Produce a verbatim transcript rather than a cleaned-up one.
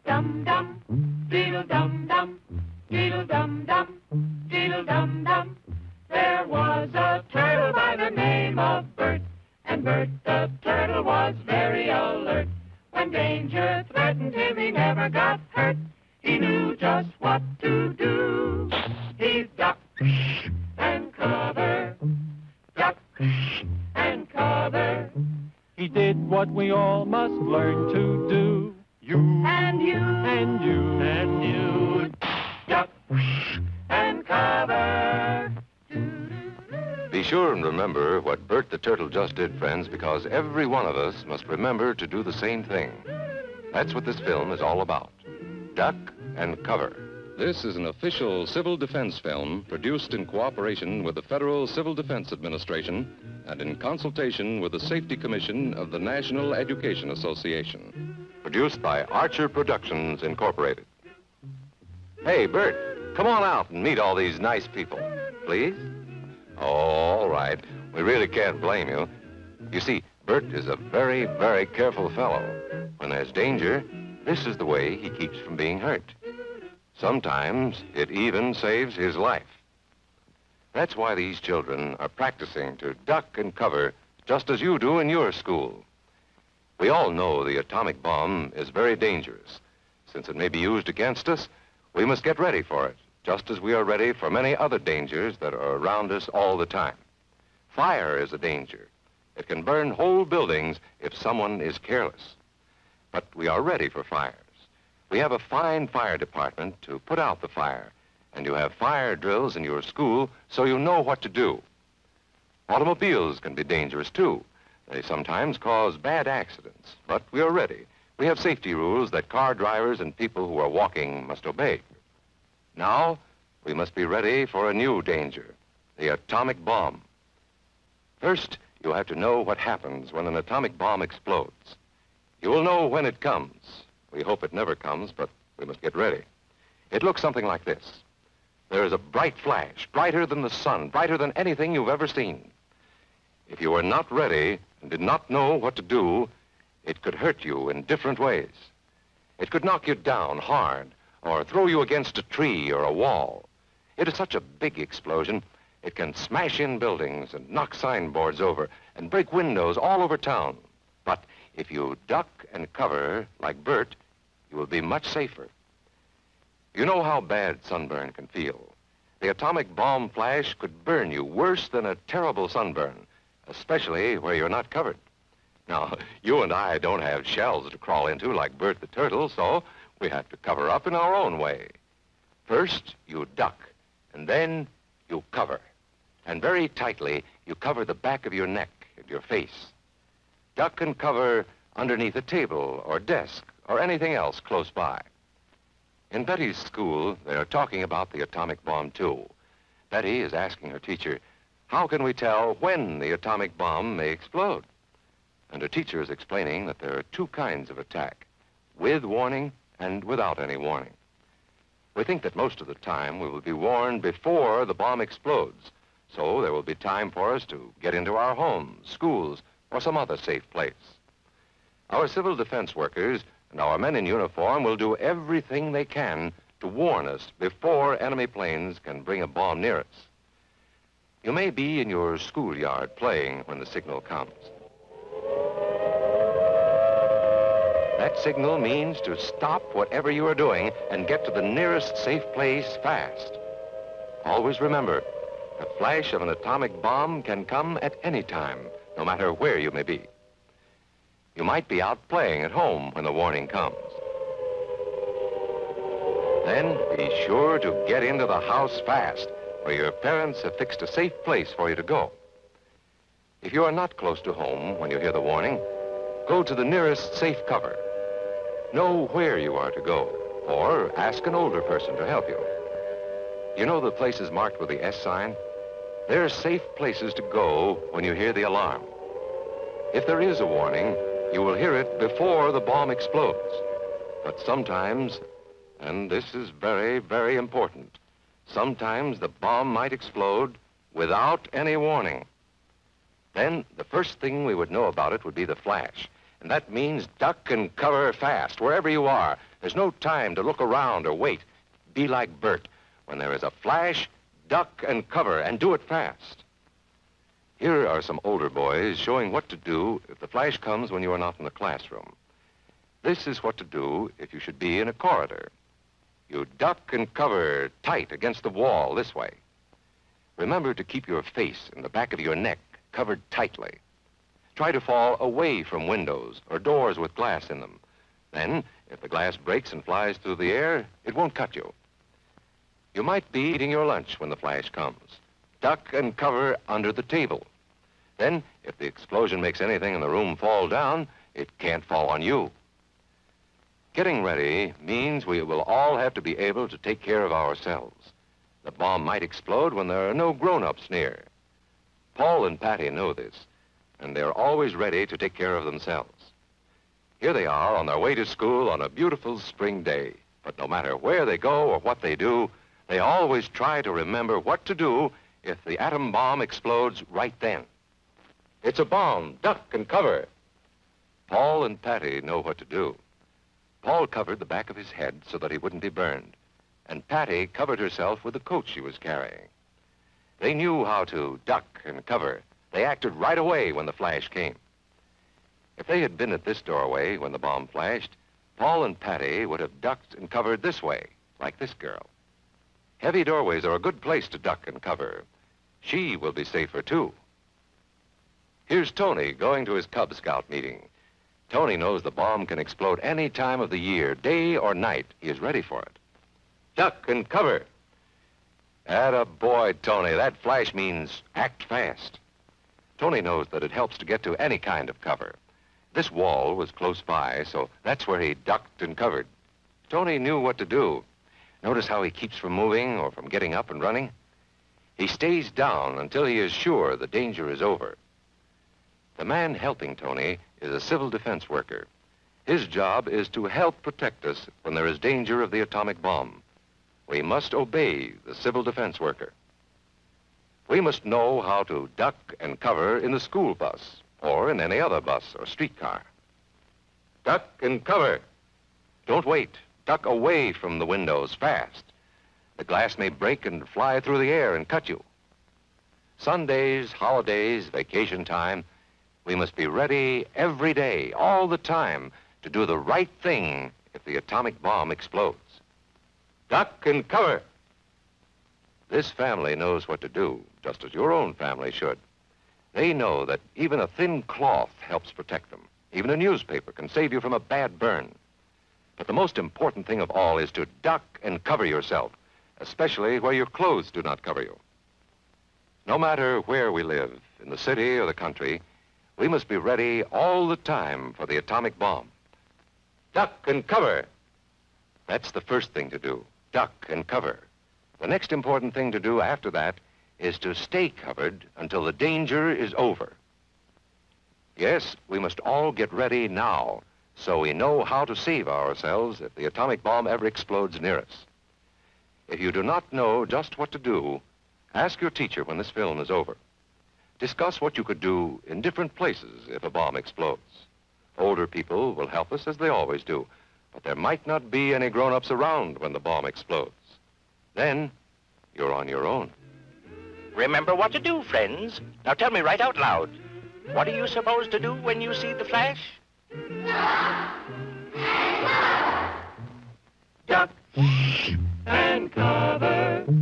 Diddle-dum-dum, diddle-dum-dum, diddle-dum-dum, diddle-dum-dum. There was a turtle by the name of Bert, and Bert the turtle was very alert. When danger threatened him, he never got hurt. He knew just what to do. He'd duck and cover, duck and cover. He did what we all must learn to do. You and you and you and you, duck and cover. Be sure and remember what Bert the Turtle just did, friends, because every one of us must remember to do the same thing. That's what this film is all about. Duck and cover. This is an official civil defense film produced in cooperation with the Federal Civil Defense Administration and in consultation with the Safety Commission of the National Education Association. Produced by Archer Productions, Incorporated. Hey, Bert, come on out and meet all these nice people, please. Oh, all right. We really can't blame you. You see, Bert is a very, very careful fellow. When there's danger, this is the way he keeps from being hurt. Sometimes it even saves his life. That's why these children are practicing to duck and cover just as you do in your school. We all know the atomic bomb is very dangerous. Since it may be used against us, we must get ready for it, just as we are ready for many other dangers that are around us all the time. Fire is a danger. It can burn whole buildings if someone is careless. But we are ready for fires. We have a fine fire department to put out the fire, and you have fire drills in your school so you know what to do. Automobiles can be dangerous, too. They sometimes cause bad accidents, but we are ready. We have safety rules that car drivers and people who are walking must obey. Now, we must be ready for a new danger, the atomic bomb. First, you have to know what happens when an atomic bomb explodes. You will know when it comes. We hope it never comes, but we must get ready. It looks something like this. There is a bright flash, brighter than the sun, brighter than anything you've ever seen. If you were not ready and did not know what to do, it could hurt you in different ways. It could knock you down hard or throw you against a tree or a wall. It is such a big explosion, it can smash in buildings and knock signboards over and break windows all over town. But if you duck and cover like Bert, you will be much safer. You know how bad sunburn can feel. The atomic bomb flash could burn you worse than a terrible sunburn, especially where you're not covered. Now, you and I don't have shells to crawl into like Bert the Turtle, so we have to cover up in our own way. First, you duck, and then you cover. And very tightly, you cover the back of your neck and your face. Duck and cover underneath a table or desk or anything else close by. In Betty's school, they are talking about the atomic bomb, too. Betty is asking her teacher, how can we tell when the atomic bomb may explode? And her teacher is explaining that there are two kinds of attack, with warning and without any warning. We think that most of the time we will be warned before the bomb explodes, so there will be time for us to get into our homes, schools, or some other safe place. Our civil defense workers and our men in uniform will do everything they can to warn us before enemy planes can bring a bomb near us. You may be in your schoolyard playing when the signal comes. That signal means to stop whatever you are doing and get to the nearest safe place fast. Always remember, the flash of an atomic bomb can come at any time, no matter where you may be. You might be out playing at home when the warning comes. Then be sure to get into the house fast, where your parents have fixed a safe place for you to go. If you are not close to home when you hear the warning, go to the nearest safe cover. Know where you are to go, or ask an older person to help you. You know the places marked with the S sign? They're safe places to go when you hear the alarm. If there is a warning, you will hear it before the bomb explodes. But sometimes, and this is very, very important, sometimes the bomb might explode without any warning. Then the first thing we would know about it would be the flash. And that means duck and cover fast, wherever you are, There's no time to look around or wait. Be like Bert. When there is a flash, duck and cover, and do it fast. Here are some older boys showing what to do if the flash comes when you are not in the classroom. This is what to do if you should be in a corridor. You duck and cover tight against the wall this way. Remember to keep your face and the back of your neck covered tightly. Try to fall away from windows or doors with glass in them. Then, if the glass breaks and flies through the air, it won't cut you. You might be eating your lunch when the flash comes. Duck and cover under the table. Then, if the explosion makes anything in the room fall down, it can't fall on you. Getting ready means we will all have to be able to take care of ourselves. The bomb might explode when there are no grown-ups near. Paul and Patty know this, and they're always ready to take care of themselves. Here they are on their way to school on a beautiful spring day. But no matter where they go or what they do, they always try to remember what to do if the atom bomb explodes right then. It's a bomb. Duck and cover. Paul and Patty know what to do. Paul covered the back of his head so that he wouldn't be burned, and Patty covered herself with the coat she was carrying. They knew how to duck and cover. They acted right away when the flash came. If they had been at this doorway when the bomb flashed, Paul and Patty would have ducked and covered this way, like this girl. Heavy doorways are a good place to duck and cover. She will be safer, too. Here's Tony going to his Cub Scout meeting. Tony knows the bomb can explode any time of the year, day or night. He is ready for it. Duck and cover. Atta boy, Tony. That flash means act fast. Tony knows that it helps to get to any kind of cover. This wall was close by, so that's where he ducked and covered. Tony knew what to do. Notice how he keeps from moving or from getting up and running? He stays down until he is sure the danger is over. The man helping Tony is a civil defense worker. His job is to help protect us when there is danger of the atomic bomb. We must obey the civil defense worker. We must know how to duck and cover in the school bus or in any other bus or streetcar. Duck and cover. Don't wait. Duck away from the windows fast. The glass may break and fly through the air and cut you. Sundays, holidays, vacation time, we must be ready every day, all the time, to do the right thing if the atomic bomb explodes. Duck and cover. This family knows what to do, just as your own family should. They know that even a thin cloth helps protect them. Even a newspaper can save you from a bad burn. But the most important thing of all is to duck and cover yourself, especially where your clothes do not cover you. No matter where we live, in the city or the country, we must be ready all the time for the atomic bomb. Duck and cover. That's the first thing to do, duck and cover. The next important thing to do after that is to stay covered until the danger is over. Yes, we must all get ready now so we know how to save ourselves if the atomic bomb ever explodes near us. If you do not know just what to do, ask your teacher when this film is over. Discuss what you could do in different places if a bomb explodes. Older people will help us as they always do, but there might not be any grown-ups around when the bomb explodes. Then, you're on your own. Remember what to do, friends. Now tell me right out loud. What are you supposed to do when you see the flash? Duck and cover.